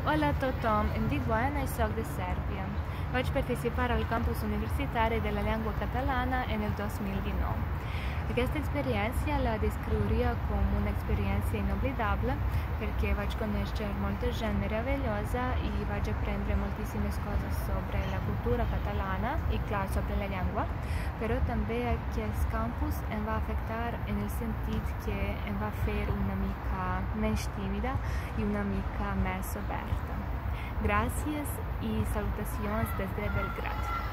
Olá, tothom, em dic Boana e soc de Sèrbia. Vaig participar al campus universitari de la llengua catalana en el 2019. Aquesta experiència la descriuria com una experiència inoblidable perquè vaig conèixer molta gent meravellosa i vaig aprendre moltíssimes coses sobre la cultura catalana i, clar, sobre la llengua, però també aquest campus em va afectar en el sentit que em va fer una mica menys tímida i una mica més oberta. Gràcies i salutacions des de Belgrad.